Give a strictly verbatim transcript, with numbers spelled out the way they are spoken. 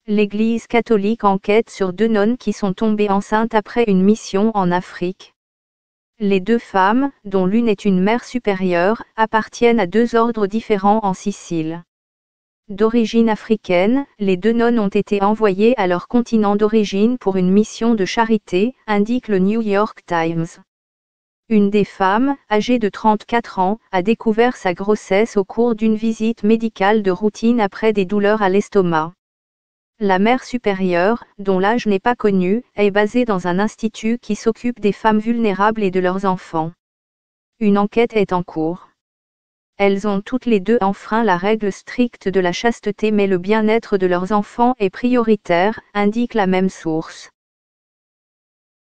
L'Église catholique enquête sur deux nonnes qui sont tombées enceintes après une mission en Afrique. Les deux femmes, dont l'une est une mère supérieure, appartiennent à deux ordres différents en Sicile. D'origine africaine, les deux nonnes ont été envoyées à leur continent d'origine pour une mission de charité, indique le New York Times. Une des femmes, âgée de trente-quatre ans, a découvert sa grossesse au cours d'une visite médicale de routine après des douleurs à l'estomac. La mère supérieure, dont l'âge n'est pas connu, est basée dans un institut qui s'occupe des femmes vulnérables et de leurs enfants. Une enquête est en cours. Elles ont toutes les deux enfreint la règle stricte de la chasteté, mais le bien-être de leurs enfants est prioritaire, indique la même source.